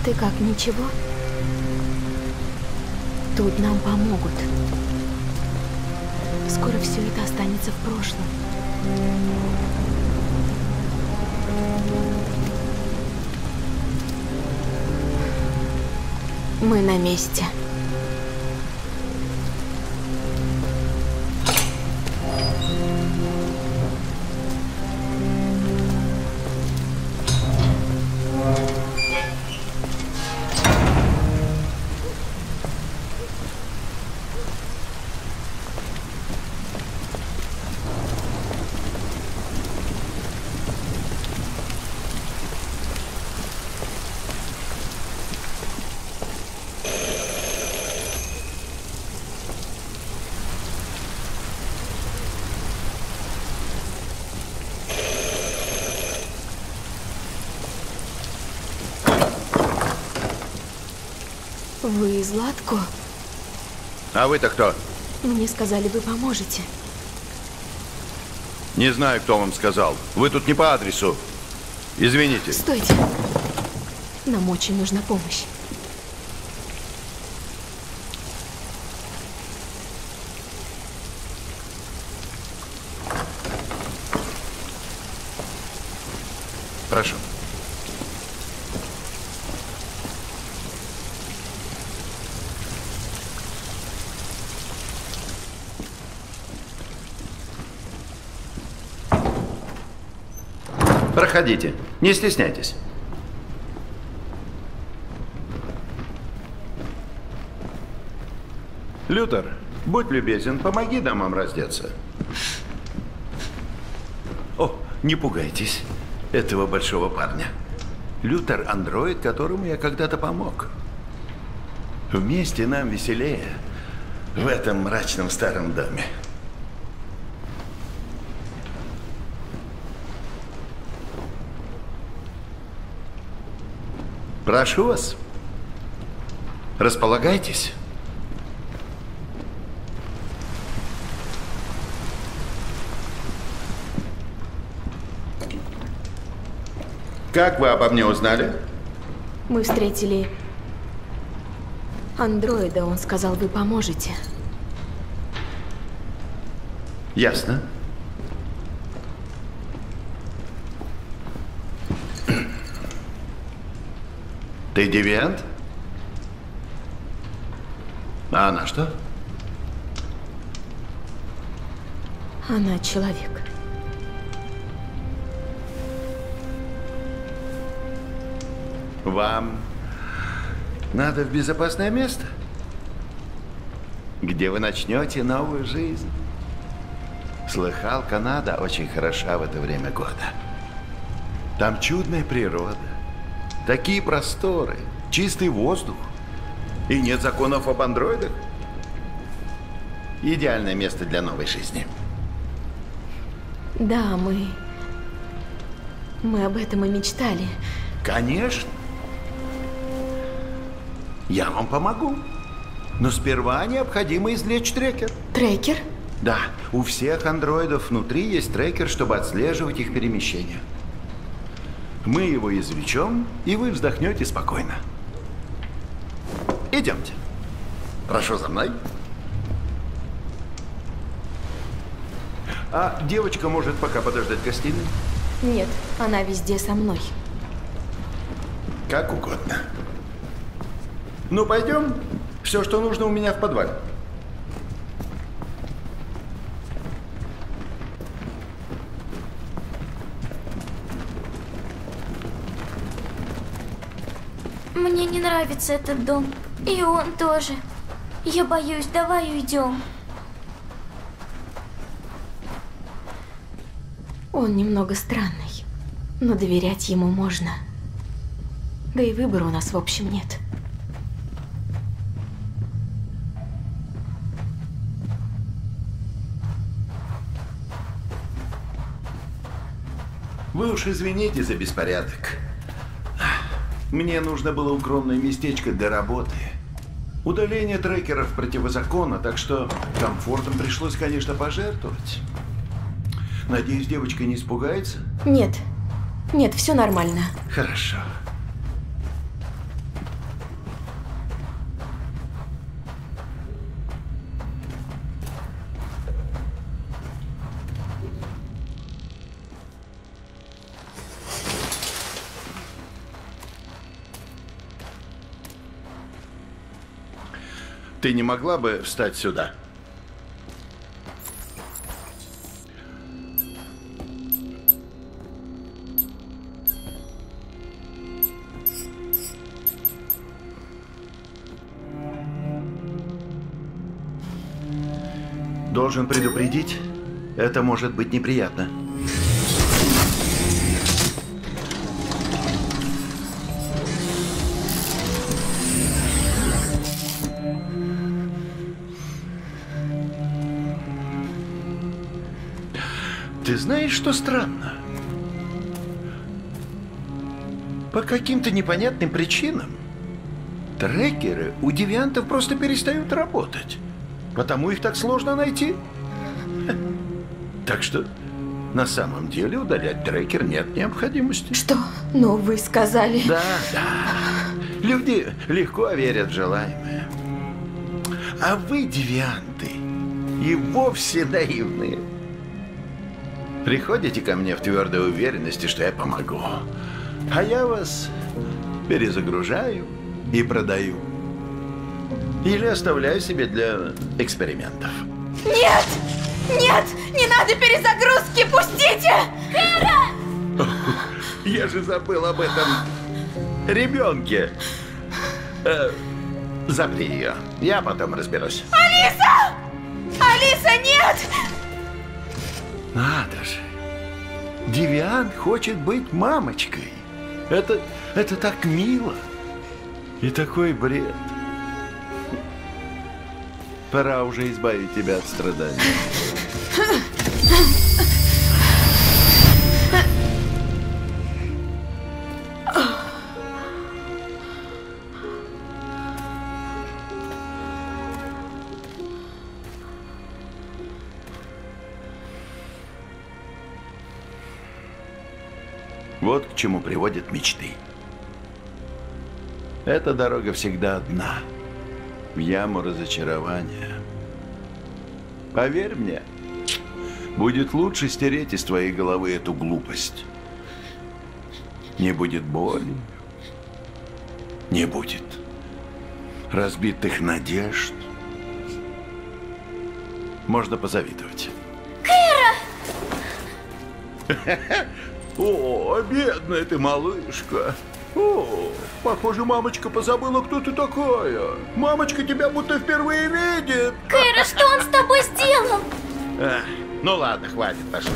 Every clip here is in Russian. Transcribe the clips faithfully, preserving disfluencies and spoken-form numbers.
Ты как, ничего? Тут нам помогут. Скоро все это останется в прошлом. Мы на месте. Вы Златко? А вы-то кто? Мне сказали, вы поможете. Не знаю, кто вам сказал. Вы тут не по адресу. Извините. Стойте. Нам очень нужна помощь. Прошу. Проходите, не стесняйтесь. Лютер, будь любезен, помоги дамам раздеться. О, не пугайтесь этого большого парня. Лютер – андроид, которому я когда-то помог. Вместе нам веселее в этом мрачном старом доме. Прошу вас, располагайтесь. Как вы обо мне узнали? Мы встретили андроида, он сказал, вы поможете. Ясно. Ты девиант? А она что? Она человек. Вам надо в безопасное место, где вы начнете новую жизнь. Слыхал, Канада очень хороша в это время года. Там чудная природа. Такие просторы, чистый воздух. И нет законов об андроидах. Идеальное место для новой жизни. Да, мы... Мы об этом и мечтали. Конечно. Я вам помогу. Но сперва необходимо извлечь трекер. Трекер? Да, у всех андроидов внутри есть трекер, чтобы отслеживать их перемещения. Мы его извлечем, и вы вздохнете спокойно. Идемте. Прошу за мной. А девочка может пока подождать в гостиной? Нет, она везде со мной. Как угодно. Ну, пойдем. Все, что нужно, у меня в подвале. Мне не нравится этот дом. И он тоже. Я боюсь, давай уйдем. Он немного странный, но доверять ему можно. Да и выбора у нас в общем нет. Вы уж извините за беспорядок. Мне нужно было укромное местечко для работы. Удаление трекеров противозаконно, так что комфортом пришлось, конечно, пожертвовать. Надеюсь, девочка не испугается? Нет, нет, все нормально. Хорошо. Ты не могла бы встать сюда? Должен предупредить, это может быть неприятно. Ты знаешь, что странно? По каким-то непонятным причинам трекеры у девиантов просто перестают работать. Потому их так сложно найти. Так что на самом деле удалять трекер нет необходимости. Что? Ну, вы сказали... Да, да. Люди легко верят в желаемое. А вы, девианты, и вовсе наивные. Приходите ко мне в твердой уверенности, что я помогу. А я вас перезагружаю и продаю. Или оставляю себе для экспериментов. Нет! Нет! Не надо перезагрузки! Пустите! Кэра! Я же забыл об этом ребенке. Э, запри ее. Я потом разберусь. Алиса! Алиса, нет! Надо же. Девиант хочет быть мамочкой. Это, это так мило. И такой бред. Пора уже избавить тебя от страданий. Вот к чему приводят мечты. Эта дорога всегда одна. В яму разочарования. Поверь мне, будет лучше стереть из твоей головы эту глупость. Не будет боли, не будет разбитых надежд. Можно позавидовать. Кэра! О, бедная ты малышка. О, похоже, мамочка позабыла, кто ты такая. Мамочка тебя будто впервые видит. Кэра, что он с тобой сделал? А, ну ладно, хватит, пошли.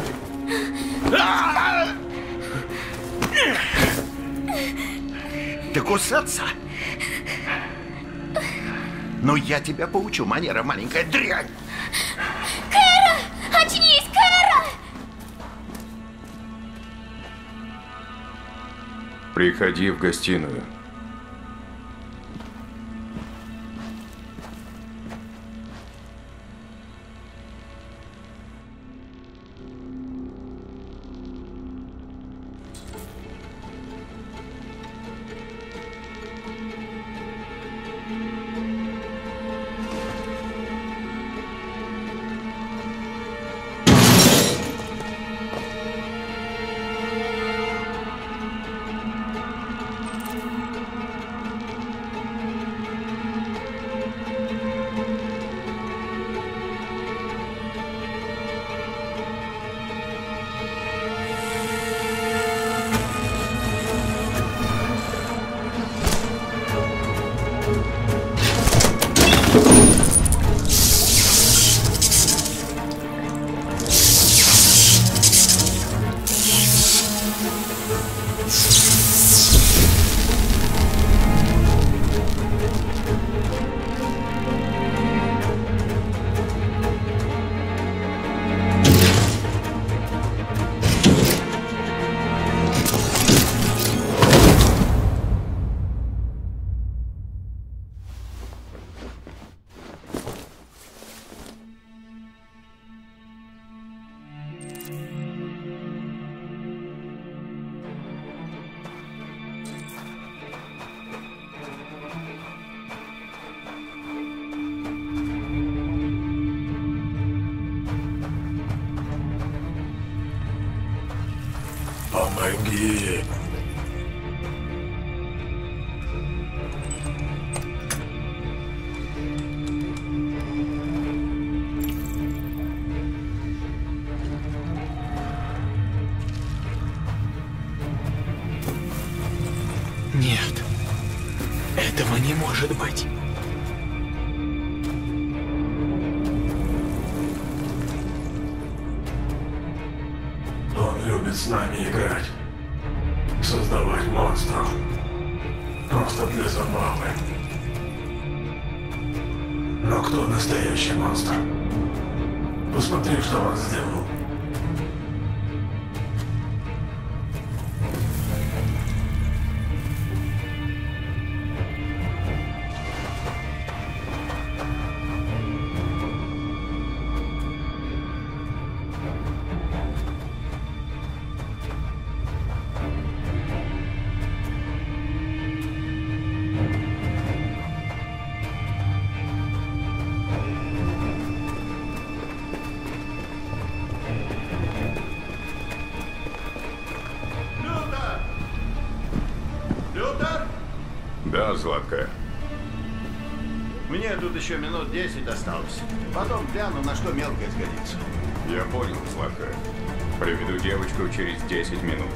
Ты кусаться? Ну, я тебя поучу, манера, маленькая дрянь. Кэра! Очнись, Кэра! Приходи в гостиную. Помоги. Нет. Этого не может быть. Он любит с нами играть. Создавать монстров. Просто для забавы. Но кто настоящий монстр? Посмотри, что он сделал. Да, Златка. Мне тут еще минут десять осталось. Потом гляну, на что мелкое сгодится. Я понял, Златка. Приведу девочку через десять минут.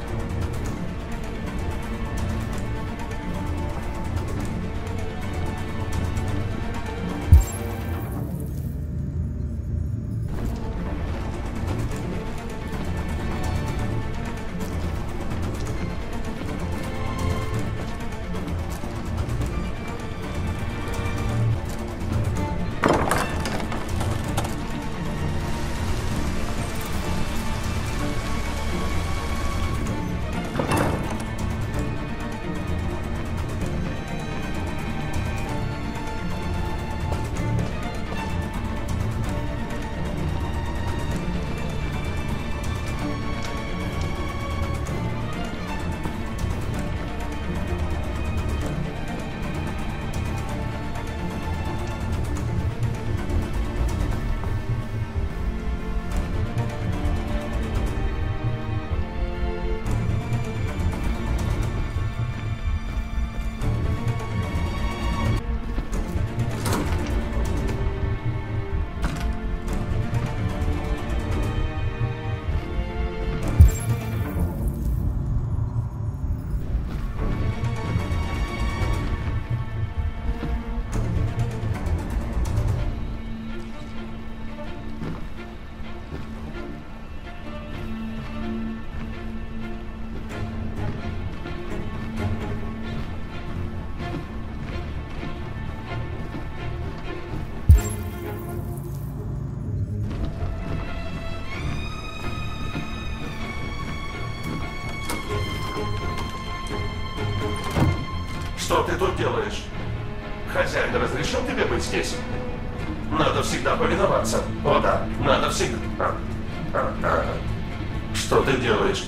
Что ты тут делаешь? Хозяин разрешил тебе быть здесь? Надо всегда повиноваться. О да, надо всегда. А, а, а. Что ты делаешь?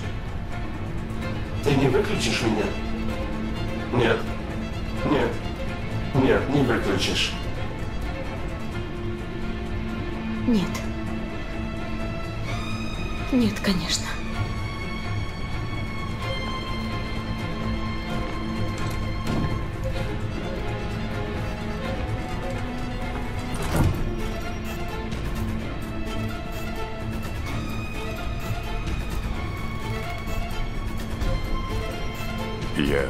Ты не выключишь меня? Нет. Нет. Нет, не выключишь. Нет. Нет, конечно. Я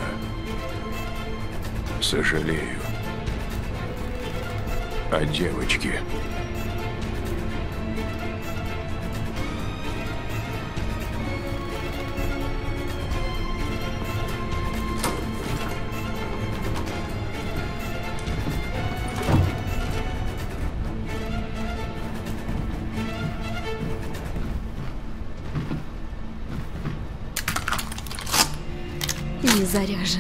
сожалею о девочке. Не заряжен.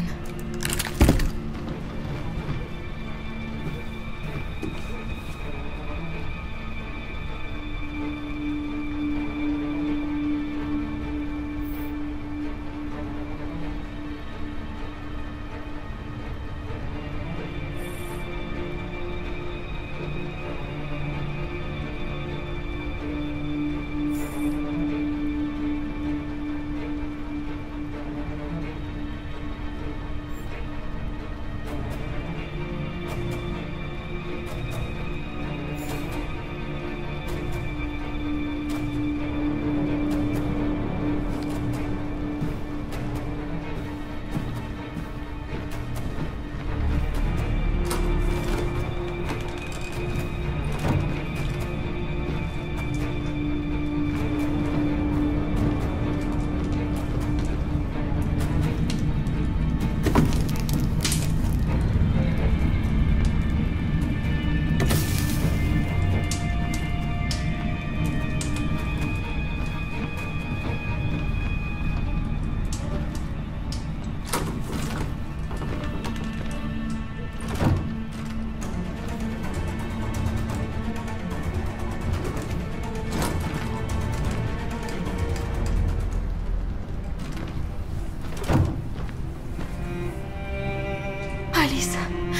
Алиса.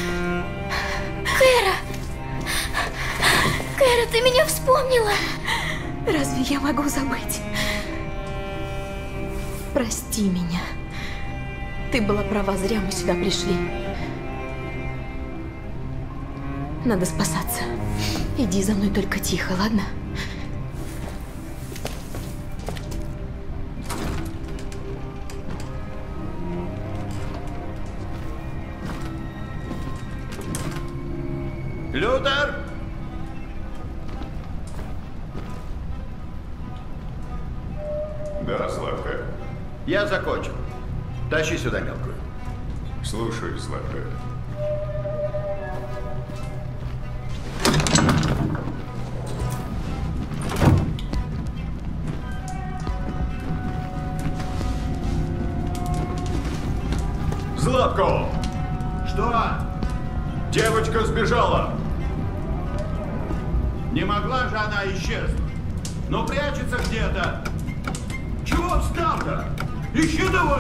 Кэра! Кэра, ты меня вспомнила! Разве я могу забыть? Прости меня. Ты была права, зря мы сюда пришли. Надо спасаться. Иди за мной, только тихо, ладно? Лютер! Да, Славка. Я закончил. Тащи сюда мелкую. Слушай, Славка. Златко! Что? Девочка сбежала. Не могла же она исчезнуть? Ну, прячется где-то. Чего встал-то? Ищи давай!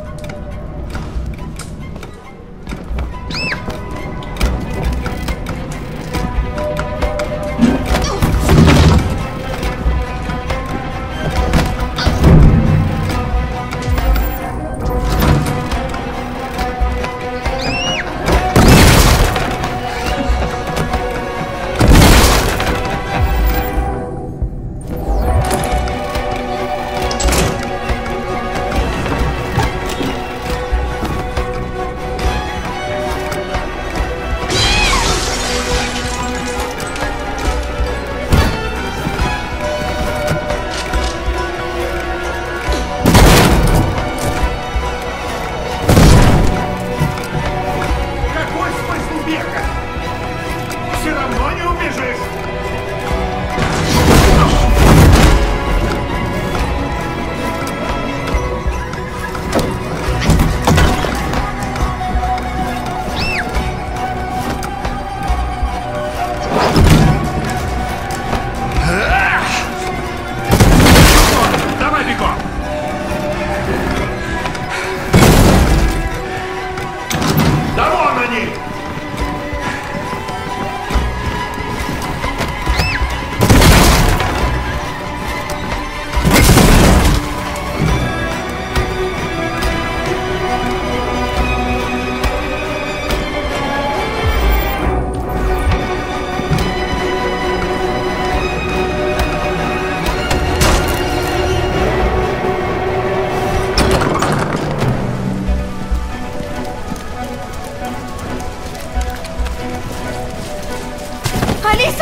Алиса!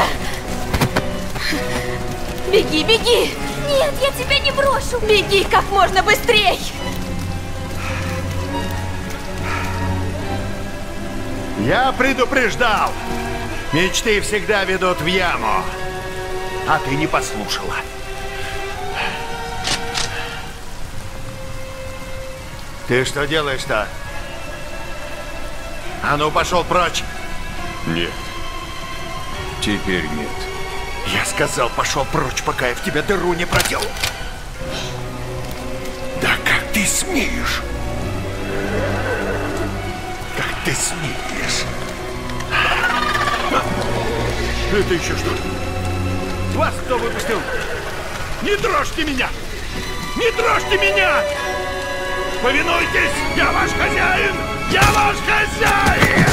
Беги, беги! Нет, я тебя не брошу! Беги как можно быстрей! Я предупреждал! Мечты всегда ведут в яму. А ты не послушала. Ты что делаешь-то? А ну, пошел прочь! Нет. Теперь нет. Я сказал, пошел прочь, пока я в тебя дыру не проделал. Да как ты смеешь? Как ты смеешь? Это еще что? Вас кто выпустил? Не трожьте меня! Не трожьте меня! Повинуйтесь! Я ваш хозяин! Я ваш хозяин!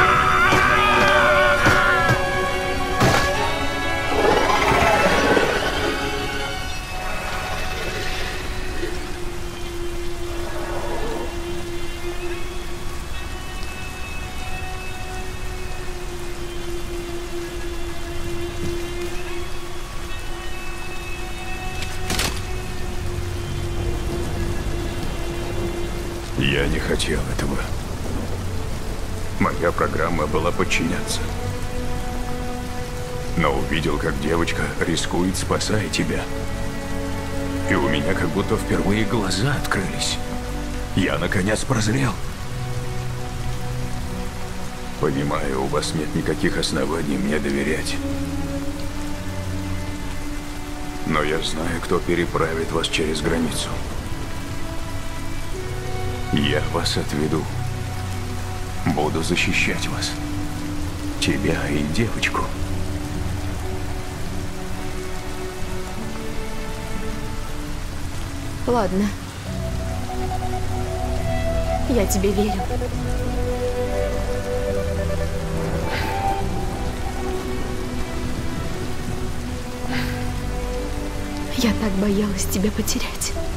Я не хотел этого. Моя программа была подчиняться. Но увидел, как девочка рискует, спасая тебя. И у меня как будто впервые глаза открылись. Я наконец прозрел. Понимаю, у вас нет никаких оснований мне доверять. Но я знаю, кто переправит вас через границу. Я вас отведу. Буду защищать вас. Тебя и девочку. Ладно. Я тебе верю. Я так боялась тебя потерять.